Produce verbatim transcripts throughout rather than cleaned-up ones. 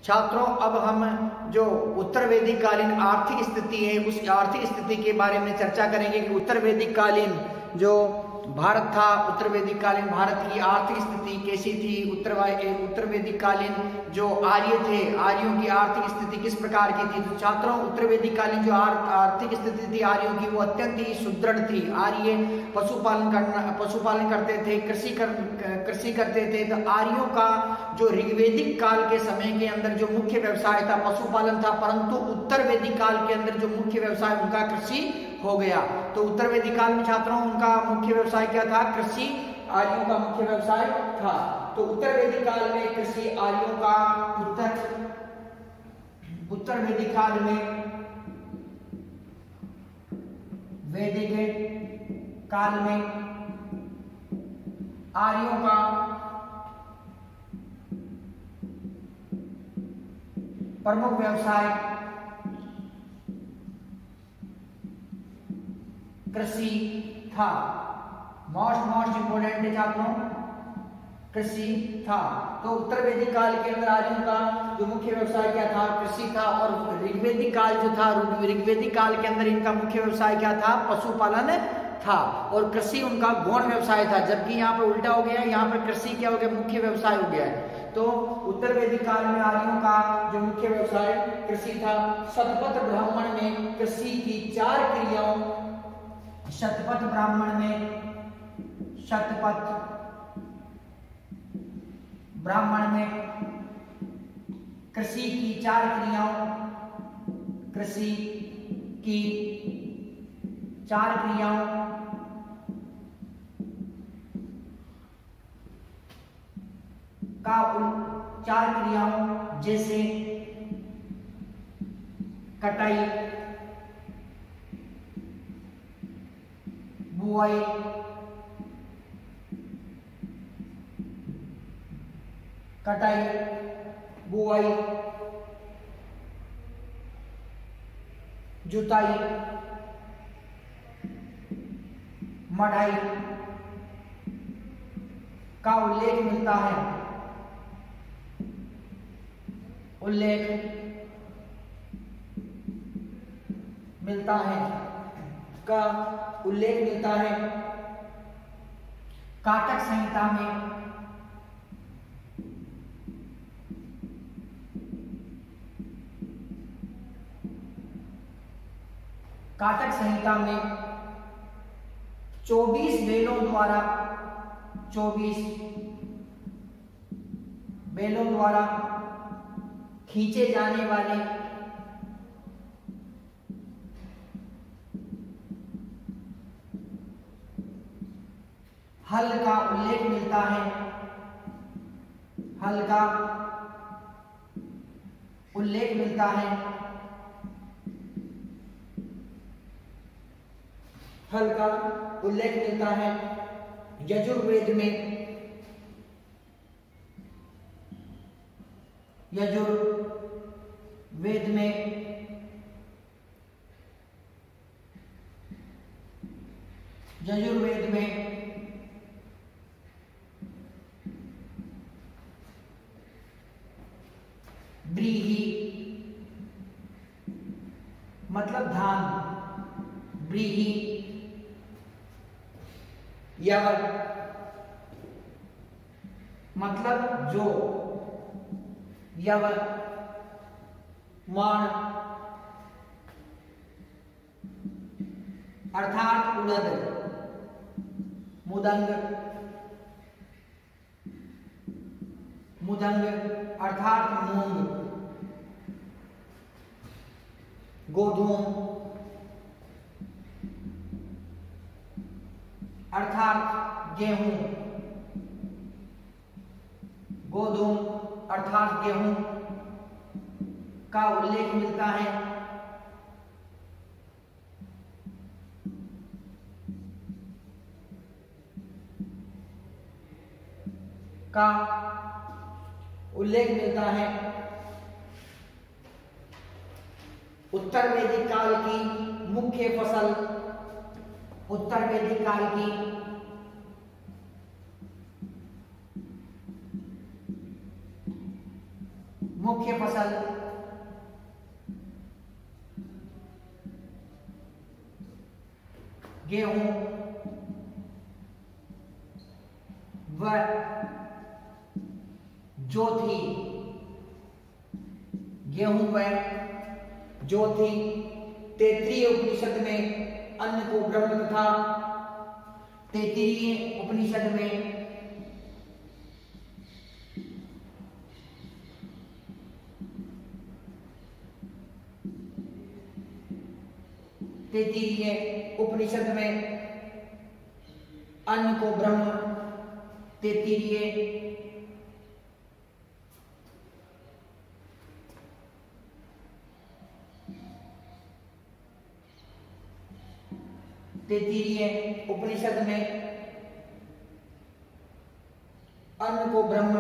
छात्रों अब हम जो उत्तर वैदिक कालीन आर्थिक स्थिति है उस आर्थिक स्थिति के बारे में चर्चा करेंगे कि उत्तर वैदिक कालीन जो भारत था, उत्तर वैदिक कालीन भारत की आर्थिक स्थिति कैसी थी। उत्तर उत्तर वैदिक कालीन जो आर्य थे, आर्यों की आर्थिक स्थिति किस प्रकार की थी। तो छात्रों उत्तर वैदिक कालीन जो आर्थिक स्थिति थी आर्यों की वो अत्यंत ही सुदृढ़ थी। आर्य पशुपालन करना पशुपालन करते थे, कृषि कर कृषि करते थे। तो आर्यों का जो ऋग्वैदिक काल के समय के अंदर जो मुख्य व्यवसाय था पशुपालन था, परंतु उत्तर वैदिक काल के अंदर जो मुख्य व्यवसाय उनका कृषि हो गया। तो उत्तर वैदिक काल में छात्रों उनका मुख्य व्यवसाय क्या था? कृषि आर्यों का मुख्य व्यवसाय था। तो उत्तर वैदिक काल में कृषि आर्यों का उत्तर उत्तर वैदिक काल में वैदिक काल में आर्यों का प्रमुख व्यवसाय कृषि था। मोस्ट मोस्ट इंपोर्टेंट है छात्रों, कृषि था। तो उत्तर वैदिक काल के अंदर आर्यों का जो मुख्य व्यवसाय क्या था? कृषि था। और ऋग्वैदिक काल जो था, ऋग्वैदिक काल के अंदर इनका मुख्य व्यवसाय क्या था? पशुपालन था और कृषि उनका गौण व्यवसाय था। जबकि यहाँ पर उल्टा हो गया, यहाँ पर कृषि क्या हो गया? मुख्य व्यवसाय हो गया है। तो उत्तर वैदिक काल में आर्यों का जो मुख्य व्यवसाय कृषि था। शतपथ ब्राह्मण में कृषि की चार क्रियाओं शतपथ ब्राह्मण में शतपथ ब्राह्मण में कृषि की चार क्रियाओं कृषि की चार क्रियाओं का चार क्रियाओं जैसे कटाई, बुआई, कटाई, बुआई, जुताई, मढ़ाई का उल्लेख मिलता है उल्लेख मिलता है का उल्लेख मिलता है काटक संहिता में। काटक संहिता में चौबीस बैलों द्वारा चौबीस बैलों द्वारा खींचे जाने वाले हल का उल्लेख मिलता है हल का उल्लेख मिलता है हल का उल्लेख मिलता है यजुर्वेद में यजुर्वेद में यजुर्वेद में व्रीहि मतलब धान, व्रीहि यवर मतलब जो, यवर मान अर्थात उड़द, मुदंग मुदंग अर्थात मूंग, गोधूम अर्थात गेहूं, गोधूम अर्थात गेहूं का उल्लेख मिलता है का उल्लेख मिलता है उत्तर वैदिक काल की मुख्य फसल उत्तर वैदिक काल की मुख्य फसल गेहूं व ज्योति। गेहूं व ज्योति। तैत्तिरीय उपनिषद में अन्न को ब्रह्म तथा तैत्तिरीय उपनिषद में तैत्तिरीय उपनिषद में अन्न को ब्रह्म, तैत्तिरीय तैत्तिरीय उपनिषद में अन्न को ब्रह्म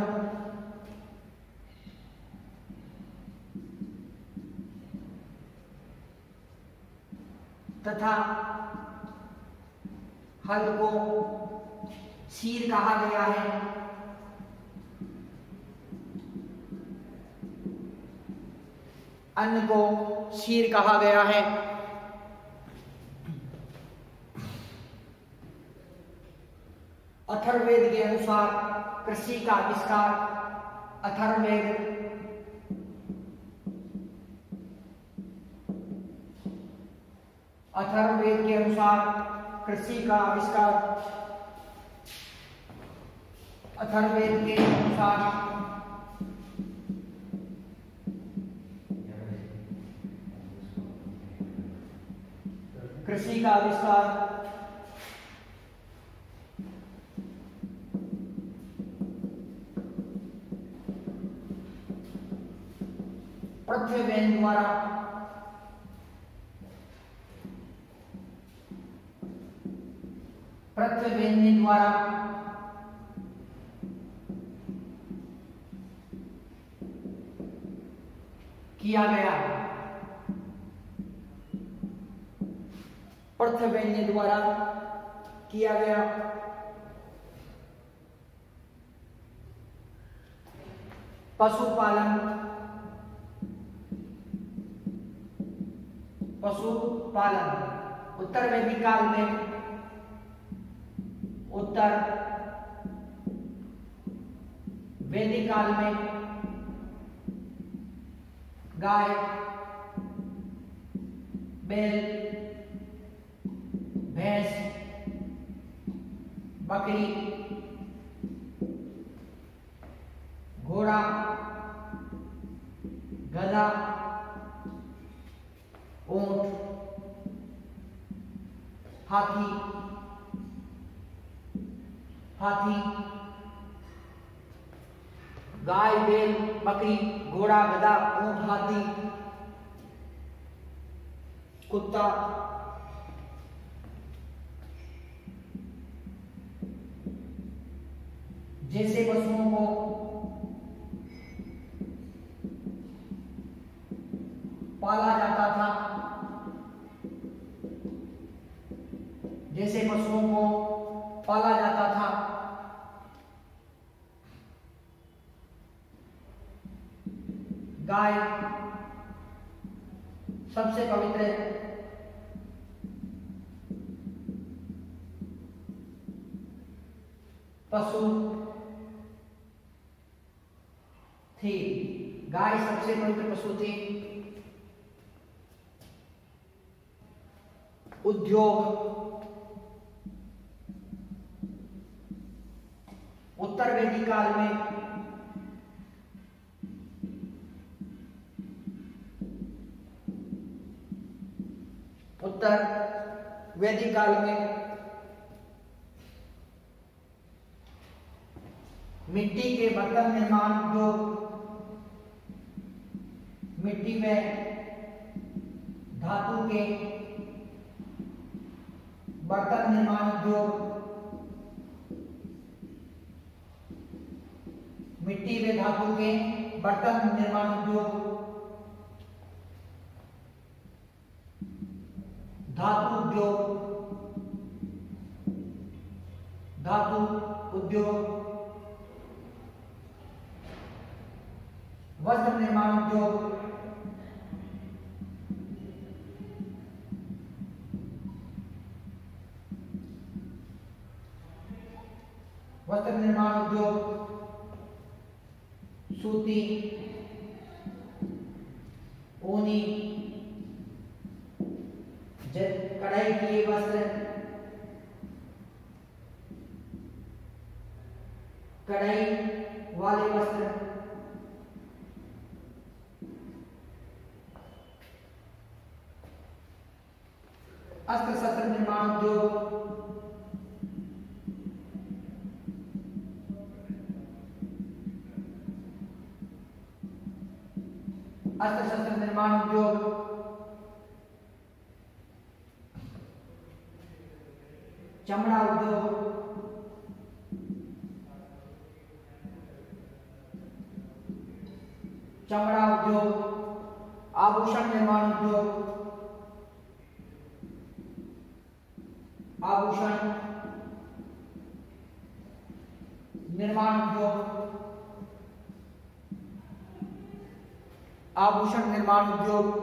तथा हल को शीर कहा गया है। अन्न को शीर कहा गया है। अथर्ववेद के अनुसार कृषि का आविष्कार अथर्ववेद अथर्ववेद के अनुसार कृषि का आविष्कार अथर्ववेद के अनुसार कृषि का आविष्कार पृथ्वीवेन द्वारा पृथ्वीवेन द्वारा किया गया। पृथ्वीवेन द्वारा किया गया। पशुपालन पशुपालन उत्तर वैदिक काल में उत्तर वैदिक काल में गाय, बैल, भैंस, बकरी, घोड़ा, गधा, ऊंट, हाथी हाथी गाय, बैल, बकरी, घोड़ा, गधा, ऊंट, हाथी, कुत्ता, जैसे पशुओं को पाला जाता था जैसे पशुओं को पाला जाता था गाय सबसे पवित्र पशु थी। गाय सबसे पवित्र पशु थी। उद्योग उत्तर वैदिक काल में उत्तर वैदिक काल में मिट्टी के बर्तन निर्माण उद्योग मिट्टी में धातु के बर्तन निर्माण उद्योग मिट्टी में धातु के बर्तन निर्माण उद्योग धातु उद्योग धातु उद्योग वस्त्र निर्माण उद्योग, वस्त्र निर्माण उद्योग, सूती, ऊनी, कढ़ाई किए वस्त्र, कढ़ाई वाले वस्त्र, अस्त्र शस्त्र निर्माण उद्योग, अस्त्र शस्त्र निर्माण उद्योग, चमड़ा उद्योग, चमड़ा उद्योग, आभूषण निर्माण उद्योग, आभूषण निर्माण उद्योग, आभूषण निर्माण उद्योग,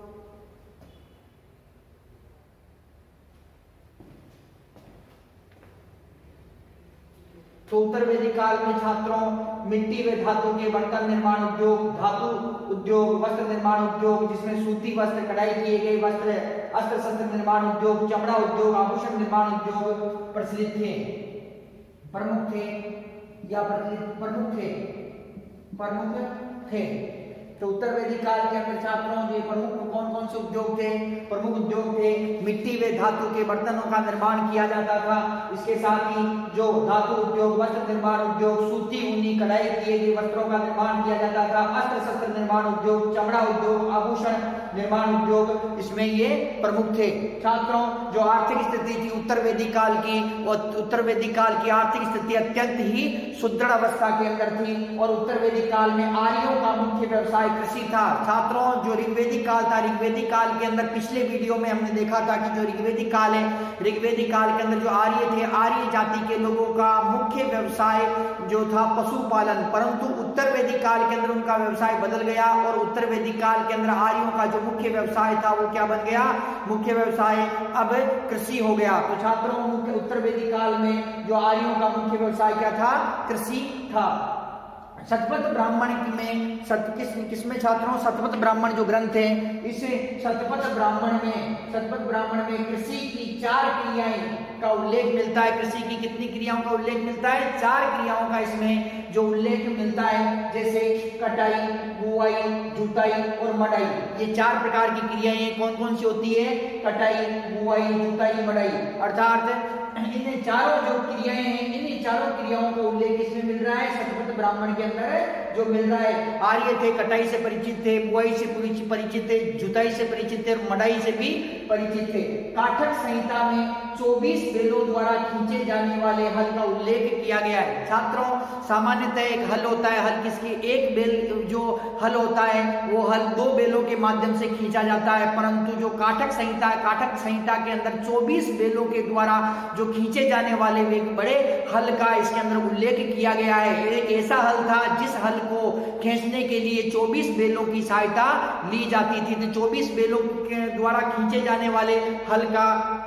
तो उत्तर वैदिक काल में छात्रों मिट्टी व धातु के बर्तन निर्माण उद्योग, धातु उद्योग, वस्त्र निर्माण उद्योग जिसमें सूती वस्त्र, कढ़ाई किए गए वस्त्र, अस्त्र शस्त्र निर्माण उद्योग, चमड़ा उद्योग, आभूषण निर्माण उद्योग प्रचलित थे, प्रमुख थे या प्रचलित प्रमुख थे, प्रमुख थे। तो उत्तर वैदिक काल के अंदर छात्रों ये प्रमुख कौन कौन से उद्योग थे? प्रमुख उद्योग थे मिट्टी व धातु के बर्तनों का निर्माण किया जाता था, इसके साथ ही जो धातु उद्योग, वस्त्र निर्माण उद्योग, सूती ऊनी कढ़ाई किए गए वस्त्रों का निर्माण किया जाता था, अस्त्र शस्त्र निर्माण उद्योग, चमड़ा उद्योग, आभूषण निर्माण उद्योग इसमें ये प्रमुख थे। छात्रों जो आर्थिक स्थिति थी उत्तर वैदिक काल की, और उत्तर वैदिक काल की आर्थिक स्थिति अत्यंत ही सुदृढ़ अवस्था के अंदर थी, और उत्तर वैदिक काल में आर्यों का मुख्य व्यवसाय कृषि था। छात्रों जो ऋग्वेदिक काल था, ऋग्वेदिक काल के अंदर पिछले वीडियो में हमने देखा था कि जो ऋग्वेदिक काल है, ऋग्वेदिक काल के अंदर जो आर्य थे, आर्य जाति के लोगों का मुख्य व्यवसाय जो था पशुपालन, परंतु उत्तर वैदिक काल के अंदर उनका व्यवसाय बदल गया और उत्तर वैदिक काल के अंदर आर्यों का जो मुख्य व्यवसाय था वो क्या बन गया? मुख्य व्यवसाय अब कृषि हो गया। तो छात्रों मुख्य उत्तर वैदिक काल में जो आर्यों का मुख्य व्यवसाय क्या था? कृषि था। शतपथ ब्राह्मण में सत, किस किसमें छात्रों? शतपथ ब्राह्मण जो ग्रंथ है, इस शतपथ ब्राह्मण में शतपथ ब्राह्मण में कृषि की चार क्रियाएं का उल्लेख मिलता है। कृषि की कितनी क्रियाओं का उल्लेख मिलता है? चार क्रियाओं का इसमें जो उल्लेख मिलता है, जैसे कटाई, बुआई, जुताई और मड़ाई। ये चार प्रकार की क्रियाएं कौन कौन सी होती है? कटाई, बुआई, जुताई, मड़ाई। अर्थात इन चारों जो क्रियाएं हैं, इन चारों क्रियाओं का उल्लेख इसमें मिल रहा है शतपथ ब्राह्मण के अंदर जो मिल रहा है। आर्य थे, कटाई से परिचित थे, बुआई से परिचित थे, जुताई से परिचित थे और मड़ाई से भी परिचित थे। काठक संहिता में चौबीस बैलों द्वारा खींचे जाने वाले हल का उल्लेख किया गया है। छात्रों सामान्यतः एक हल होता है, हल किसकी? एक बैल जो हल होता है वो हल दो बैलों के माध्यम से खींचा जाता है, परंतु जो काठक संहिता है, काठक संहिता के अंदर चौबीस बैलों के द्वारा जो खींचे जाने वाले एक बड़े हल का इसके अंदर उल्लेख किया गया है। एक ऐसा हल था जिस हल को खींचने के लिए चौबीस बैलों की सहायता ली जाती थी। तो चौबीस बैलों के द्वारा खींचे जाने वाले हल का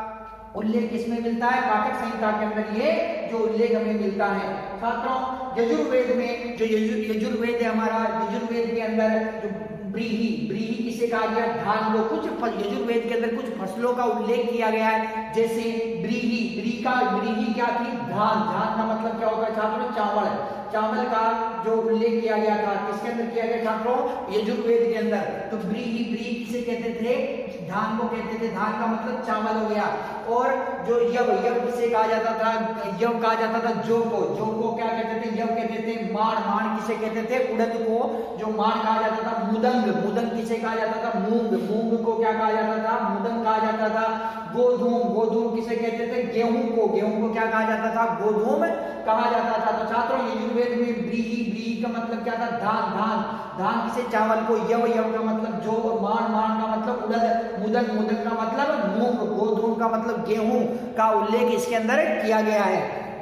उल्लेख किसमें मिलता है? काठक संहिता के अंदर ये जो उल्लेख हमें मिलता है। छात्रों यजुर्वेद में जो यजुर्वेद है हमारा, यजुर्वेद के अंदर जो ब्रीही, ब्रीही किसे कहा गया? धान को। कुछ यजुर्वेद के अंदर कुछ फसलों का उल्लेख किया गया है, जैसे ब्रीही, ब्री का ब्रीही क्या थी? धान। धान का मतलब क्या होगा छात्रों? चावल। चावल का जो उल्लेख किया गया था किसके अंदर किया गया छात्रों? यजुर्वेद के अंदर। तो ब्रीही, ब्री किसे कहते थे? धान को कहते थे। धान का मतलब चावल हो गया। और जो यव, यव किसे कहा जाता था? यव कहा जाता था जौ को। जौ को क्या कहते थे? यव कहते थे। माण, माण किसे कहते थे? उड़द को जो माण कहा जाता था। मुदंग, मुदंग किसे कहा जाता था? मूंग, मूंग को क्या कहा जाता था? मुदंग कहा जाता था। गोधूम, गोधूम किसे कहते थे? गेहूं को। गेहूं को क्या कहा जाता था? गोधूम कहा जाता था। तो छात्रों यजुर्वेद में ब्रीही, ब्रीही का मतलब क्या था? धान। धान, धान किसे? चावल को। यव, यव का मतलब जौ और माण, माण का मतलब उड़द, मुदंग, मुदंग का मतलब मूंग, गोधूम का मतलब गेहूं का उल्लेख इसके अंदर किया गया है।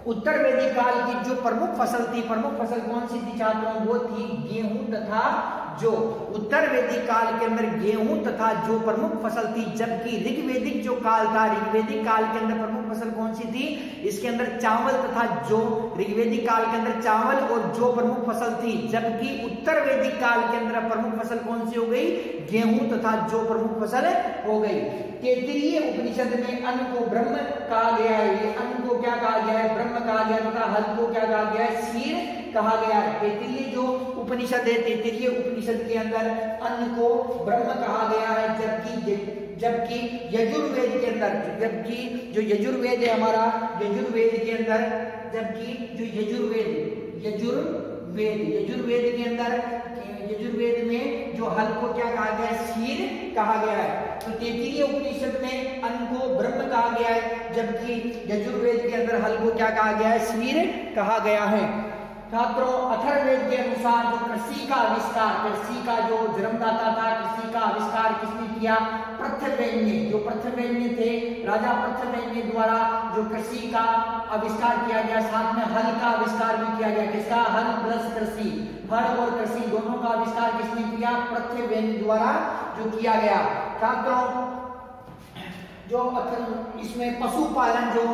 उत्तर वैदिक काल की जो प्रमुख फसल थी, प्रमुख फसल कौन सी थी छात्रों? वो थी गेहूं तथा जौ। उत्तर वैदिक काल के अंदर गेहूं तथा जौ प्रमुख फसल थी, जबकि ऋग्वैदिक जो काल था, ऋग्वैदिक काल के अंदर प्रमुख फसल कौन सी थी? इसके अंदर चावल तथा जौ। ऋग्वैदिक काल के अंदर चावल और जौ प्रमुख फसल थी, जबकि उत्तर वैदिक काल के अंदर प्रमुख फसल कौन सी हो गई? गेहूं तथा जौ प्रमुख फसल हो गई। तैत्तिरीय उपनिषद में अन्न को ब्रह्म कहा गया है। ये अन्न को क्या कहा गया है? ब्रह्म कहा गया तथा हल को क्या कहा गया है? क्षीर कहा गया है। तैत्तिरीय जो उपनिषद है, तैत्तिरीय उपनिषद के अंदर अन्न को ब्रह्म कहा गया है, जबकि जबकि यजुर्वेद के अंदर, जबकि जो यजुर्वेद है हमारा, यजुर्वेद के अंदर, जबकि जो यजुर्वेद यजुर्वेद यजुर्वेद के अंदर, यजुर्वेद में जो हल को क्या कहा गया है? क्षीर कहा गया है। तो तैत्तिरीय उपनिषद में अन्न को ब्रह्म कहा गया है, जबकि यजुर्वेद के अंदर हल को क्या कहा गया है? क्षीर कहा गया है। छात्रों, अथर्ववेद के अनुसार जो कृषि का आविष्कार, कृषि का जो जन्मदाता था, कृषि का आविष्कार किसने किया? पृथ्वीराज ने। जो पृथ्वीराज थे, राजा पृथ्वीराज द्वारा जो कृषि का आविष्कार किया गया, साथ में हल का आविष्कार भी किया गया। किसका? हल प्लस कृषि, हल और कृषि दोनों का आविष्कार किसने किया? पृथ्वीराज द्वारा जो किया गया। छात्रों, जो इसमें पशुपालन, जो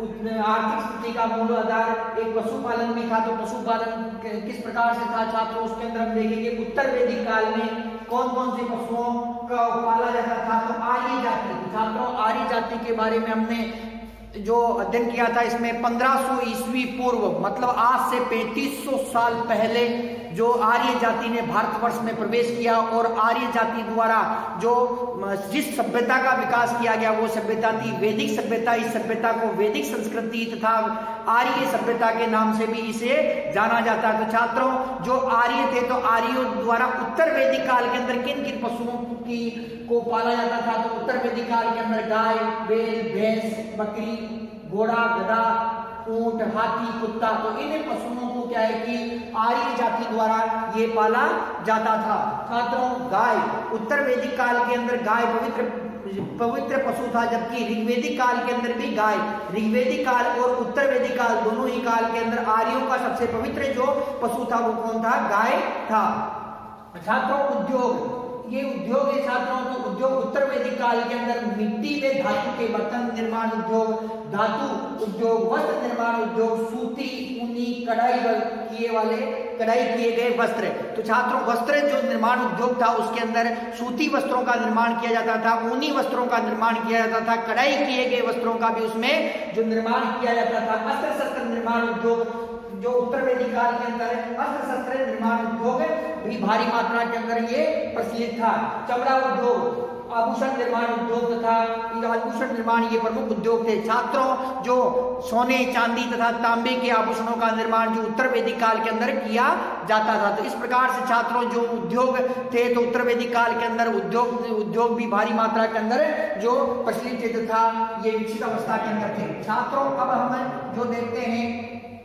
आर्थिक स्थिति का मूल आधार एक पशुपालन भी था, तो पशुपालन किस प्रकार से था छात्रों? उसके अंदर हम देखेंगे उत्तर वैदिक काल में कौन कौन से पशुओं का पाला जाता था? तो आर्य जाति। छात्रों, आर्य जाति के बारे में हमने जो अध्ययन किया था, इसमें पंद्रह सौ ईस्वी पूर्व, मतलब आज से पैंतीस सौ साल पहले जो आर्य जाति ने भारतवर्ष में प्रवेश किया, और आर्य जाति द्वारा जो जिस सभ्यता का विकास किया गया वो सभ्यता थी वैदिक सभ्यता। इस सभ्यता को वैदिक संस्कृति तथा आर्य सभ्यता के नाम से भी इसे जाना जाता है। तो छात्रों, जो आर्य थे, तो आर्यों द्वारा उत्तर वैदिक काल के अंदर किन किन पशुओं की को पाला जाता था? तो उत्तर वैदिक काल के अंदर गाय, बैल, भैंस, बकरी, घोड़ा, गधा, ऊंट, हाथी, कुत्ता। तो इन पशुओं को क्या है कि आर्य जाति द्वारा ये पाला जाता था। छात्रों, गाय, उत्तर वैदिक काल के अंदर गाय पवित्र पवित्र पशु था, जबकि ऋग्वैदिक काल के अंदर भी गाय, ऋग्वैदिक काल और उत्तर वैदिक काल दोनों ही काल के अंदर आर्यों का सबसे पवित्र जो पशु था वो कौन था? गाय था। छात्रों, उद्योग, ये उद्योग है छात्रों। तो उद्योग उत्तर वैदिक काल के अंदर मिट्टी में धातु के बर्तन निर्माण उद्योग, धातु उद्योग, वस्त्र निर्माण उद्योग, सूती, ऊनी, कढ़ाई किए वाले कढ़ाई किए गए वस्त्र। तो छात्रों, वस्त्र जो निर्माण उद्योग था उसके अंदर सूती वस्त्रों का निर्माण किया जाता था, ऊनी वस्त्रों का निर्माण किया जाता था, कढ़ाई किए गए वस्त्रों का भी उसमें जो निर्माण किया जाता था। अस्त्र शस्त्र निर्माण उद्योग जो उत्तर वैदिक काल के अंदर अस्त्र शस्त्र निर्माण उद्योग भी भारी मात्रा के अंदर ये प्रचलित था। चमड़ा उद्योग, आभूषण निर्माण उद्योग तथा आभूषण निर्माण ये प्रमुख उद्योग थे। छात्रों, जो सोने, चांदी तथा तांबे के आभूषणों का निर्माण जो उत्तर वैदिक काल के अंदर किया जाता था। तो इस प्रकार से छात्रों जो उद्योग थे, तो उत्तर वैदिक काल के अंदर उद्योग उद्योग भी भारी मात्रा के अंदर जो प्रचलित थे तथा ये विकसित अवस्था के अंदर थे। छात्रों, अब हम जो देखते हैं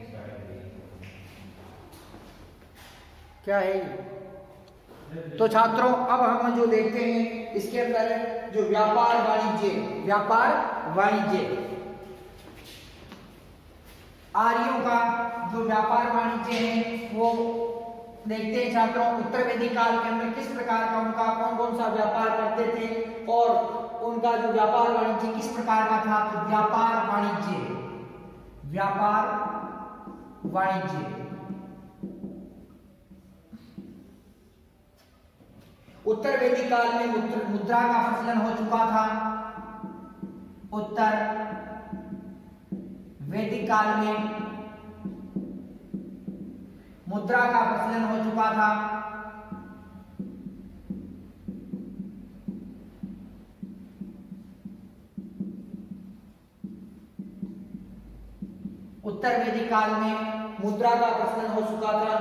क्या है, तो छात्रों अब हम जो देखते हैं इसके अंदर जो व्यापार वाणिज्य, व्यापार वाणिज्य आर्यों का जो व्यापार वाणिज्य है वो देखते हैं छात्रों। उत्तर वैदिक काल के अंदर किस प्रकार का उनका कौन कौन सा व्यापार करते थे और उनका जो व्यापार वाणिज्य किस प्रकार का था? तो व्यापार वाणिज्य, व्यापार वाणिज्य उत्तर वैदिक काल में मुद्रा का प्रचलन हो चुका था। उत्तर वैदिक काल में मुद्रा का प्रचलन हो चुका था। उत्तर वैदिक काल में मुद्रा का प्रचलन हो चुका था।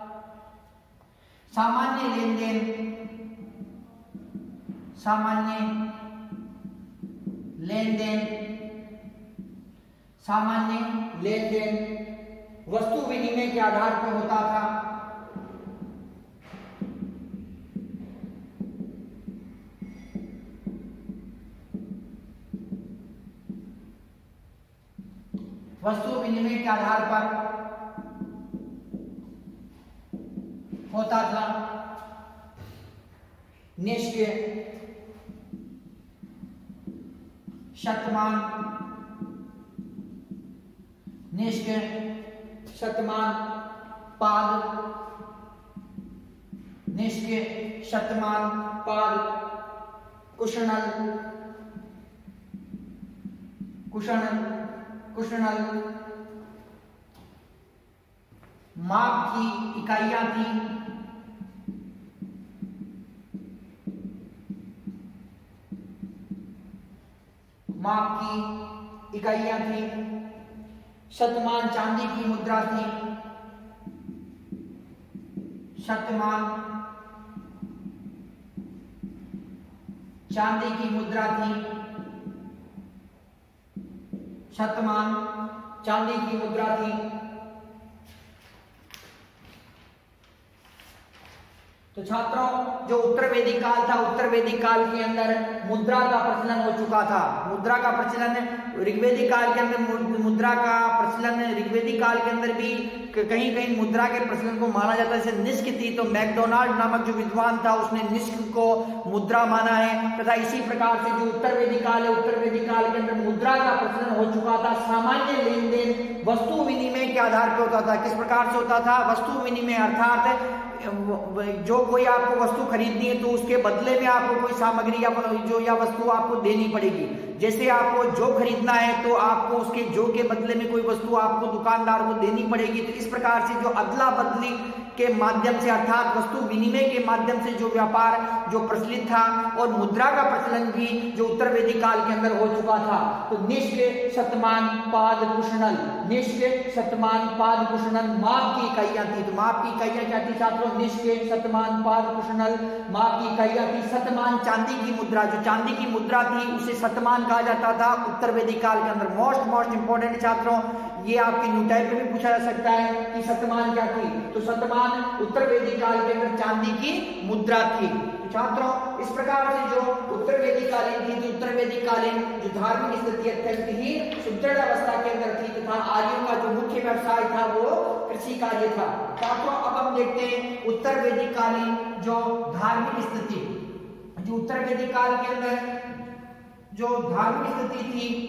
सामान्य लेन देन सामान्य लेन देन सामान्य लेन देन वस्तु विनिमय के आधार पर होता था। वस्तु विनिमय के आधार पर होता था। निष्क्रिय शतमान निष्क्रिय शतमान पाद निष्क्रिय शतमान पाद कुशनल कुशनल कुशनल माप की इकाइयां थी। माप की इकाइयां थी। शतमान चांदी की मुद्रा थी। शतमान चांदी की मुद्रा थी। शतमान चांदी की मुद्रा थी। तो छात्रों, जो उत्तर वैदिक काल था, उत्तर वैदिक काल के अंदर मुद्रा का प्रचलन हो चुका था। मुद्रा का प्रचलन ऋग्वेदिक काल के अंदर मुद्रा का प्रचलन ऋग्वेदिक काल के अंदर भी कहीं कहीं मुद्रा के प्रचलन को माना जाता है। जैसे निष्क थी, तो मैकडोनाल्ड नामक जो विद्वान था उसने निष्क को मुद्रा माना है। तथा इसी प्रकार से जो उत्तर वैदिक काल है, उत्तर वैदिक काल के अंदर मुद्रा का प्रचलन हो चुका था। सामान्य लेन देन वस्तु विनिमय के आधार पर होता था। किस प्रकार से होता था? वस्तु विनिमय अर्थात जो कोई आपको वस्तु खरीदनी है तो उसके बदले में आपको कोई सामग्री या जो या वस्तु आपको देनी पड़ेगी। जैसे आपको जो खरीदना है तो आपको उसके जो के बदले में कोई वस्तु आपको दुकानदार को देनी पड़ेगी। तो इस प्रकार से जो अदला बदली के माध्यम से अर्थात वस्तु विनिमय के माध्यम से जो व्यापार जो प्रचलित था, और मुद्रा का प्रचलन भी जो उत्तर वैदिक काल के अंदर हो चुका था। तो निष्क शतमान पाद कुशनल निष्क शतमान पाद कुशनल माप की इकाइयां थी। तो माप की इकाइयां क्या थी छात्रों? निष्क शतमान पाद कुशनल माप की इकाइयां थी। शतमान चांदी की मुद्रा, जो चांदी की मुद्रा थी उसे शतमान कहा जाता था उत्तर वैदिक काल के अंदर। मोस्ट मोस्ट इंपोर्टेंट छात्रों, ये आपके न्यू टाइप में भी पूछा जा सकता है कि शतमान क्या थी। तो शतमान उत्तर वैदिक काल के अंदर चांदी की मुद्रा थी। तो छात्रों, इस प्रकार से जो उत्तर वैदिक कालीन थी, तो उत्तर वैदिक कालीन जो धार्मिक स्थिति अत्यंत ही सुदृढ़ अवस्था के अंदर थी तथा आर्यों का जो मुख्य व्यवसाय था वो कृषि कार्य था। छात्रों, अब हम देखते हैं उत्तर वैदिक कालीन जो धार्मिक स्थिति, जो उत्तर वैदिक काल के अंदर जो धार्मिक स्थिति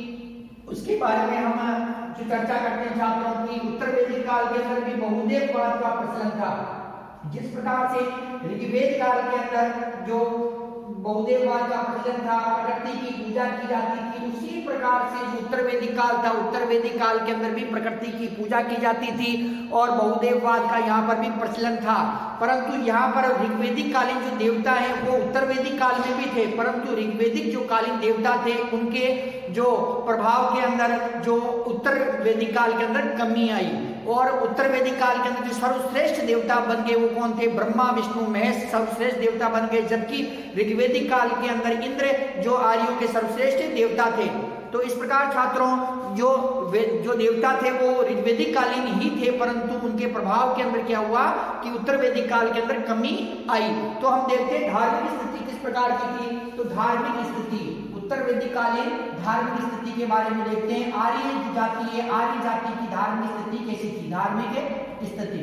थी उसके बारे में हम जो चर्चा करते हैं छात्रों की। उत्तर वैदिक काल के अंदर भी बहुदेववाद का प्रचलन था। जिस प्रकार से ऋग्वेद काल के अंदर जो बहुदेववाद का प्रचलन था, प्रकृति की पूजा की जाती थी, उसी प्रकार से जो उत्तर वैदिक काल था, उत्तर वैदिक काल के अंदर भी प्रकृति की पूजा की जाती थी और बहुदेववाद का यहाँ पर भी प्रचलन था। परंतु यहाँ पर ऋग्वेदिक कालीन जो देवता हैं वो उत्तर वैदिक काल में भी थे, परंतु ऋग्वेदिक जो कालीन देवता थे उनके जो प्रभाव के अंदर जो उत्तर वैदिक काल के अंदर कमी आई। और उत्तर वैदिक काल के अंदर जो सर्वश्रेष्ठ देवता बन गए वो कौन थे? ब्रह्मा विष्णु महेश सर्वश्रेष्ठ देवता बन गए, जबकि ऋग्वेदिक काल के अंदर इंद्र जो आर्यों के सर्वश्रेष्ठ देवता थे। तो इस प्रकार छात्रों, जो जो देवता थे वो ऋग्वेदिक कालीन ही थे, परंतु उनके प्रभाव के अंदर क्या हुआ कि उत्तर वैदिक काल के अंदर कमी आई। तो हम देखते हैं धार्मिक स्थिति किस प्रकार की थी। तो धार्मिक स्थिति उत्तर वैदिक कालीन धार्मिक स्थिति के बारे में देखते हैं। आर्य जाति है, आर्य जाति की धार्मिक स्थिति कैसी थी? धार्मिक स्थिति,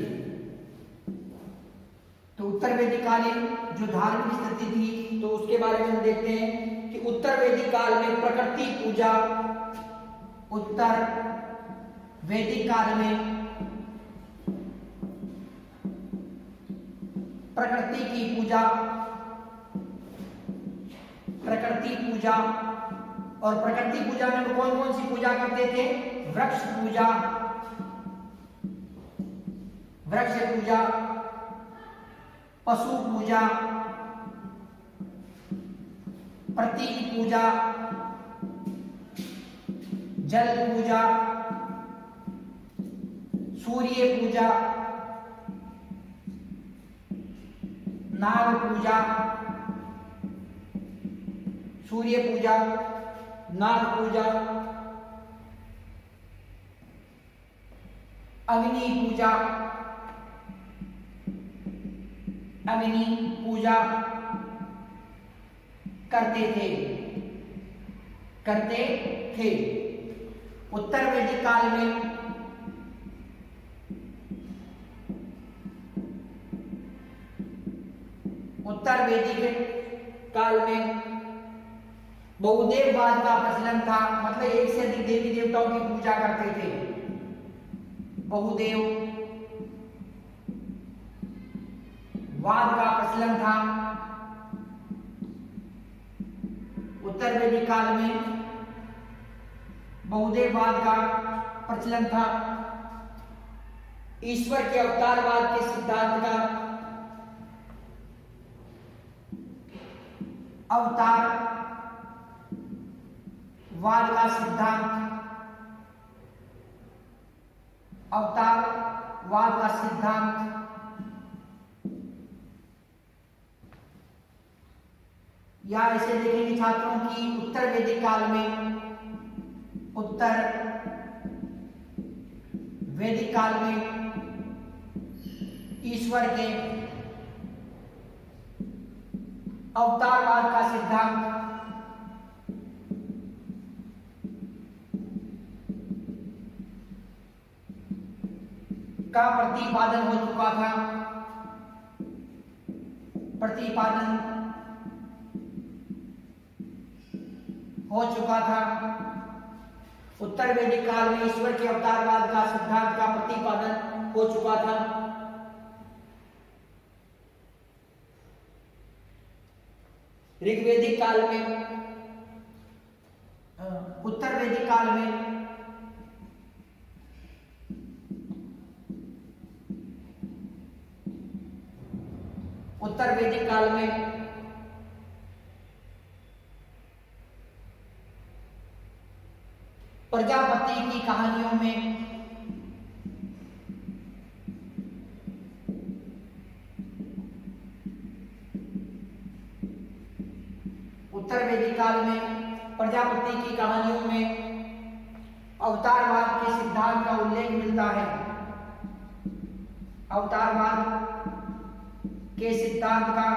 तो उत्तर वैदिक कालीन जो धार्मिक स्थिति थी तो उसके बारे में हम देखते हैं कि उत्तर वैदिक काल में प्रकृति पूजा, उत्तर वैदिक काल में प्रकृति की पूजा, प्रकृति पूजा, और प्रकृति पूजा में कौन कौन सी पूजा करते थे? वृक्ष पूजा, वृक्ष पूजा, पशु पूजा, प्रतीक पूजा, जल पूजा, सूर्य पूजा, नाग पूजा, सूर्य पूजा, नाग पूजा, अग्नि पूजा, अग्नि पूजा करते थे करते थे उत्तर वैदिक काल में उत्तर वैदिक काल में बहुदेववाद का प्रचलन था, मतलब एक से अधिक देवी देवताओं की पूजा करते थे। बहुदेव वाद का प्रचलन था उत्तर वैदिक काल में। बहुदेववाद का प्रचलन था। ईश्वर के अवतारवाद के सिद्धांत का अवतार वाद का सिद्धांत अवतार वाद का सिद्धांत या ऐसे देखेंगे छात्रों की उत्तर वैदिक काल में उत्तर वैदिक काल में ईश्वर के अवतारवाद का सिद्धांत का प्रतिपादन हो चुका था प्रतिपादन हो चुका था उत्तर वैदिक काल में ईश्वर के अवतारवाद का सिद्धांत का प्रतिपादन हो चुका था। ऋग्वैदिक काल में उत्तर वैदिक काल में उत्तर वैदिक काल में प्रजापति की कहानियों में उत्तर वैदिक काल में प्रजापति की कहानियों में अवतारवाद के सिद्धांत का उल्लेख मिलता है। अवतारवाद के सिद्धांत का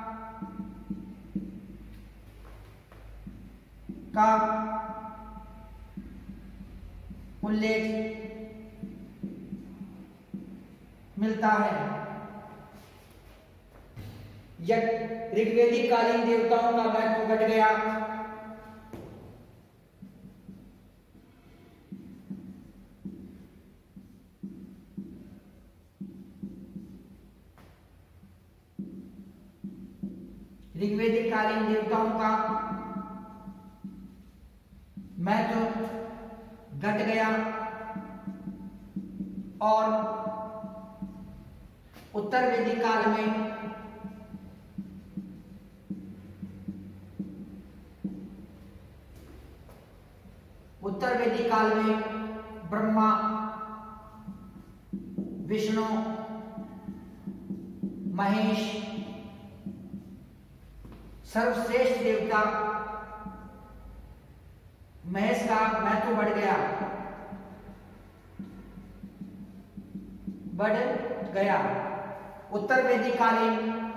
का उल्लेख मिलता है। ऋग्वैदिक कालीन देवताओं का महत्व घट गया। ऋग्वैदिक कालीन देवताओं का महत्व घट गया और उत्तर वैदिक काल में उत्तर वैदिक काल में ब्रह्मा, विष्णु, महेश सर्वश्रेष्ठ देवता महेश का महत्व बढ़ गया बढ़ गया उत्तर वैदिक कालीन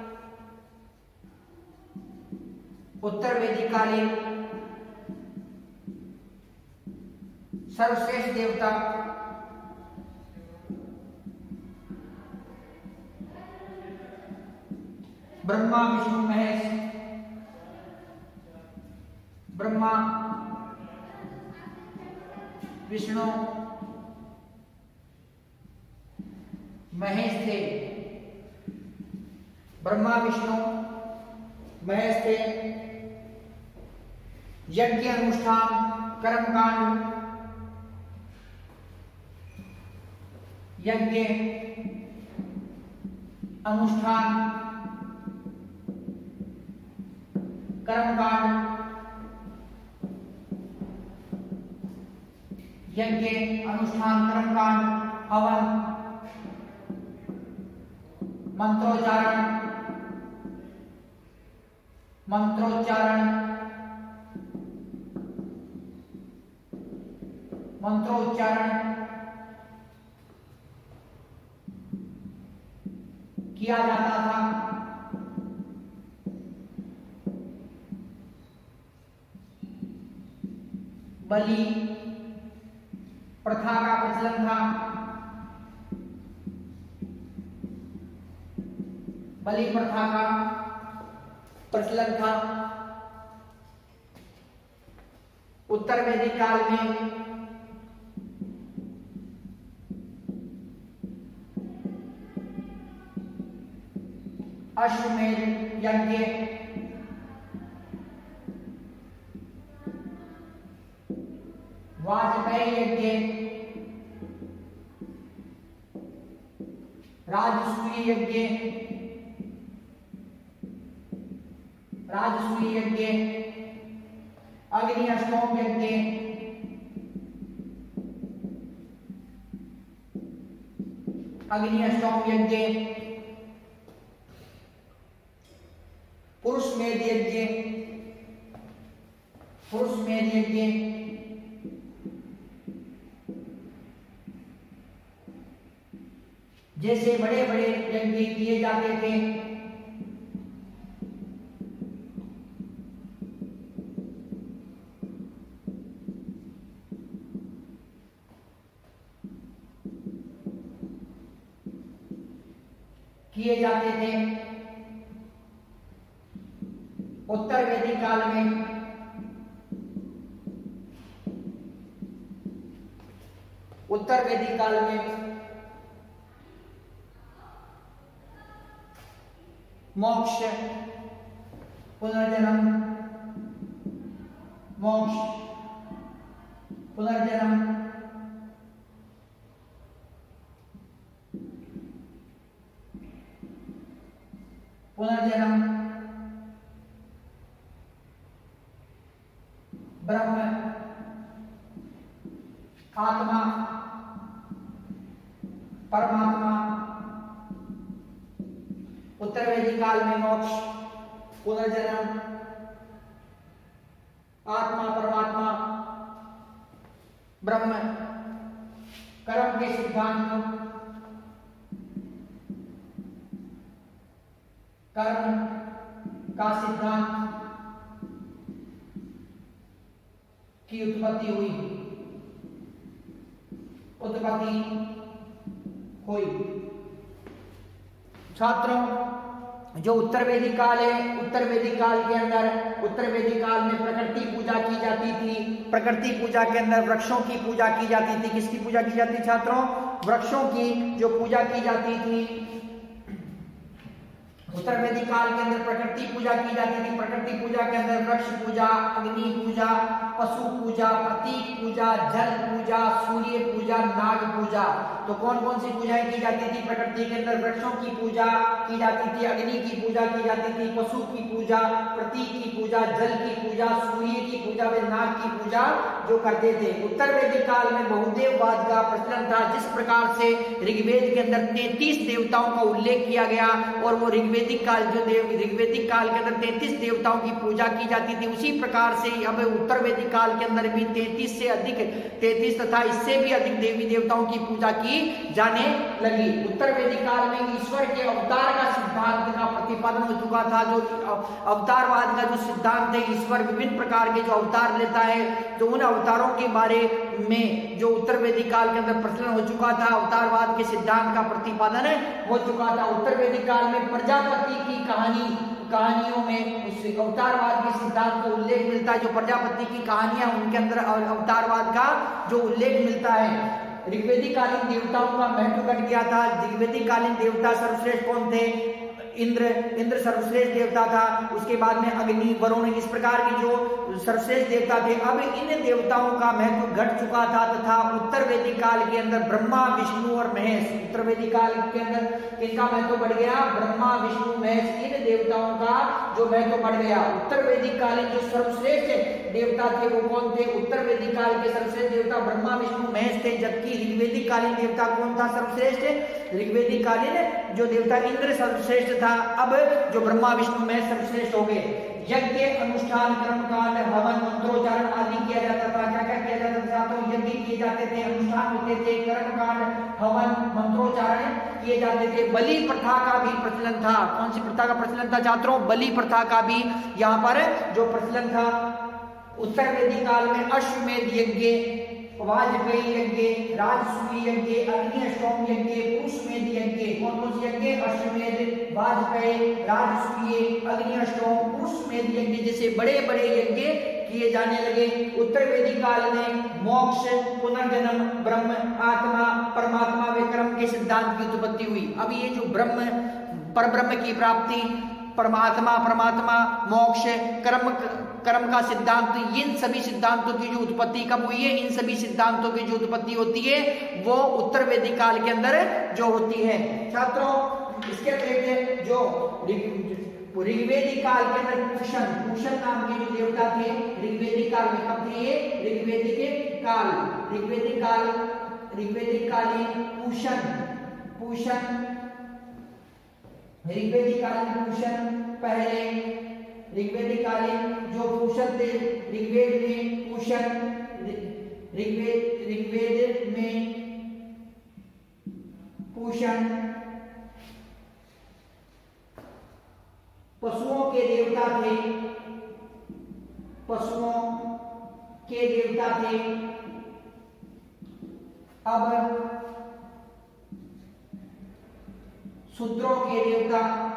उत्तर वैदिक कालीन सर्वश्रेष्ठ देवता ब्रह्मा, विष्णु, महेश ब्रह्मा, विष्णु, महेश थे। ब्रह्मा, विष्णु, महेश थे। यज्ञ अनुष्ठान कर्मकांड यज्ञ अनुष्ठान कर्मकांड यज्ञ अनुष्ठान कर्मकांड हवन मंत्रोच्चारण मंत्रोच्चारण मंत्रोच्चारण किया जाता था। बलि प्रथा का प्रचलन था, बलि प्रथा का प्रचलन था। उत्तर वैदिक काल में अश्वमेध यज्ञ, वाजपेयी यज्ञ, राजसूय यज्ञ, राजसूय यज्ञ, अग्नि अष्टोम यज्ञ, अग्नि अष्टोम यज्ञ, पुरुष मेध यज्ञ, पुरुष मेध यज्ञ, जैसे बड़े बड़े यज्ञ किए जाते थे। किए जाते थे उत्तर वैदिक काल में। उत्तर वैदिक काल में मोक्ष, पुनर्जन्म, मोक्ष, पुनर्जन्म, पुनर्जन्म, ब्रह्म, आत्मा, परमात्मा। उत्तर वैदिक काल में मोक्ष, पुनर्जन्म, आत्मा, परमात्मा, ब्रह्म, कर्म के सिद्धांत, कर्म का सिद्धांत की उत्पत्ति हुई, उत्पत्ति हुई। छात्रों, जो उत्तर वैदिक काल है, उत्तर वैदिक काल के अंदर उत्तर वैदिक काल में प्रकृति पूजा की जाती थी। प्रकृति पूजा के अंदर वृक्षों की पूजा की जाती थी। किसकी पूजा की जाती थी छात्रों? वृक्षों की जो पूजा की जाती थी। उत्तर वैदिक काल के अंदर प्रकृति पूजा की जाती थी। प्रकृति पूजा के अंदर वृक्ष पूजा, अग्नि पूजा, पशु पूजा, प्रतीक पूजा, जल पूजा, सूर्य पूजा, नाग पूजा। तो कौन कौन सी पूजाएं की जाती थी प्रकृति के अंदर? वृक्षों की पूजा की जाती थी, अग्नि की पूजा की जाती थी, पशु की पूजा, प्रतीक की पूजा, जल की पूजा, सूर्य की पूजा व नाग की पूजा जो करते थे। उत्तर वैदिक काल में बहुदेववाद का प्रचलन था। जिस प्रकार से ऋग्वेद के अंदर तैंतीस देवताओं का उल्लेख किया गया और वो ऋग्वेदिक काल जो देव ऋग्वेदिक काल के अंदर तैंतीस देवताओं की पूजा की जाती थी, उसी प्रकार से अब उत्तर वैदिक काल के अंदर भी तैंतीस से अधिक तैंतीस तथा इससे भी अधिक देवी देवताओं की पूजा की जाने लगी। उत्तर वैदिक काल में ईश्वर के अवतार का सिद्धांत का प्रतिपादन हो चुका था। जो अवतारवाद का जो सिद्धांत है, ईश्वर विभिन्न प्रकार के जो अवतार लेता है, तो उन अवतारों के बारे में जो उत्तर वैदिक काल के अंदर प्रचलन हो चुका था, अवतारवाद के सिद्धांत का प्रतिपादन हो चुका था। उत्तर वैदिक काल में प्रजापति की कहानी कहानियों में उस अवतारवाद के सिद्धांत का उल्लेख मिलता है। जो प्रजापति की कहानियां, उनके अंदर अवतारवाद का जो उल्लेख मिलता है। ऋग्वेदिक कालीन देवताओं का महत्व घट गया था। ऋग्वेदिक कालीन देवता सर्वश्रेष्ठ कौन थे? इंद्र इंद्र सर्वश्रेष्ठ देवता था। उसके बाद में अग्नि, वरुण, इस प्रकार की जो सर्वश्रेष्ठ देवता थे। अब इन देवताओं का महत्व घट चुका था तथा उत्तर वैदिक काल के अंदर ब्रह्मा, विष्णु और महेश, उत्तर वैदिक काल के अंदर किनका महत्व बढ़ गया? ब्रह्मा, विष्णु, महेश, इन देवताओं का जो महत्व बढ़ गया। उत्तर वैदिक कालीन जो सर्वश्रेष्ठ देवता थे वो कौन थे? उत्तर वैदिक काल के सर्वश्रेष्ठ देवता ब्रह्मा, विष्णु, महेश थे। जबकि ऋग्वेदिक कालीन देवता कौन था सर्वश्रेष्ठ? ऋग्वेदिक कालीन जो देवता इंद्र सर्वश्रेष्ठ था। अब जो ब्रह्मा, विष्णु, महेश सर्वश्रेष्ठ हो गए। यज्ञ, अनुष्ठान, कर्मकांड, हवन, मंत्रोच्चारण आदि किया जाता था। क्या क्या किया जाता था? तो यज्ञ किए जाते थे, अनुष्ठान होते थे, कर्मकांड, हवन, मंत्रोच्चारण किए जाते थे। बलि प्रथा का भी प्रचलन था। कौन सी प्रथा का प्रचलन था छात्रों? बलि प्रथा का भी यहाँ पर जो प्रचलन था। उत्तर वैदिक काल में अश्वमेध यज्ञ वाजपेयी यज्ञ, राजसूय यज्ञ, अग्नि अष्टोम यज्ञ, पुरुषमेध यज्ञ। कौन कौन से यज्ञ? अश्वमेध, वाजपेयी, राजसूय, अग्नि अष्टोम, पुरुषमेध यज्ञ जैसे बड़े बड़े यज्ञ किए जाने लगे। उत्तर वैदिक काल में मोक्ष, पुनर्जन्म, ब्रह्म, आत्मा, परमात्मा व कर्म के सिद्धांत की उत्पत्ति हुई। अब ये जो ब्रह्म, परब्रह्म की प्राप्ति, परमात्मा, परमात्मा, मोक्ष, कर्म, कर्म का सिद्धांत, इन सभी सिद्धांतों की जो उत्पत्ति कब हुई है? इन सभी सिद्धांतों की जो उत्पत्ति होती है वो उत्तर वैदिक काल के अंदर जो होती है। छात्रों, इसके अतिरिक्त जो ऋग्वेदिक काल के अंदर पूषण, पूषण नाम के जो देवता थे ऋग्वेदिक काल में, कब थे ये? ऋग्वेदिक काल, ऋग्वेदिक काल, ऋग्वेदिक कालीन पूषण, पूषण, ऋग्वेदिक कालीन पूषण। पहले ऋग्वेदिक कालीन जो पूषण थे, ऋग्वेद में पूषण, ऋग्वेद ऋग्वेद में पूषण पशुओं के देवता थे, पशुओं के देवता थे। अब शूद्रों के देवता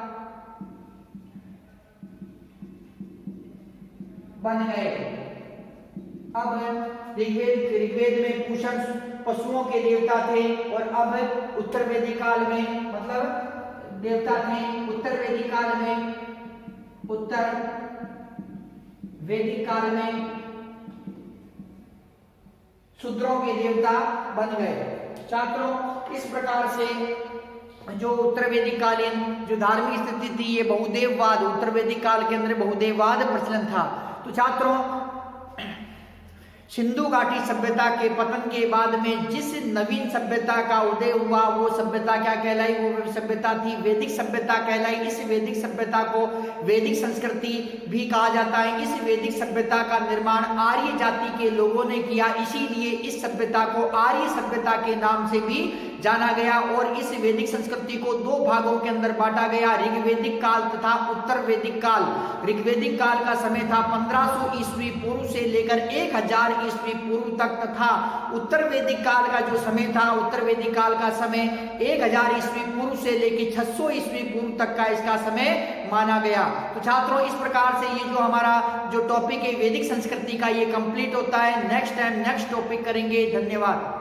बन गए। अब ऋग्वेद ऋग्वेद में पूषण पशुओं के देवता थे और अब उत्तर वैदिक काल में, मतलब देवता थे उत्तर वैदिक काल में, उत्तर वैदिक काल में शूद्रों के देवता बन गए। छात्रों, इस प्रकार से जो उत्तर वैदिक कालीन जो धार्मिक स्थिति थी ये बहुदेववाद, उत्तर वैदिक काल के अंदर बहुदेववाद प्रचलन था। तो छात्रों, सिंधु घाटी सभ्यता के पतन के बाद में जिस नवीन सभ्यता का उदय हुआ वो सभ्यता क्या कहलाई? वो सभ्यता थी वैदिक सभ्यता कहलाई। इस वैदिक सभ्यता को वैदिक संस्कृति भी कहा जाता है। इस वैदिक सभ्यता का निर्माण आर्य जाति के लोगों ने किया, इसीलिए इस सभ्यता को आर्य सभ्यता के नाम से भी जाना गया। और इस वैदिक संस्कृति को दो भागों के अंदर बांटा गया, ऋग्वेदिक काल तथा उत्तर वैदिक काल। ऋग्वेदिक काल का समय था पंद्रह सौ ईस्वी पूर्व से लेकर एक हजार ईस्वी पूर्व तक, तथा उत्तर वैदिक काल का जो समय था, उत्तर वैदिक काल का समय एक हजार ईस्वी पूर्व से लेकर छह सौ ईस्वी पूर्व तक का इसका समय माना गया। तो छात्रों, इस प्रकार से ये जो हमारा जो टॉपिक है वैदिक संस्कृति का ये कंप्लीट होता है। नेक्स्ट टाइम नेक्स्ट टॉपिक करेंगे। धन्यवाद।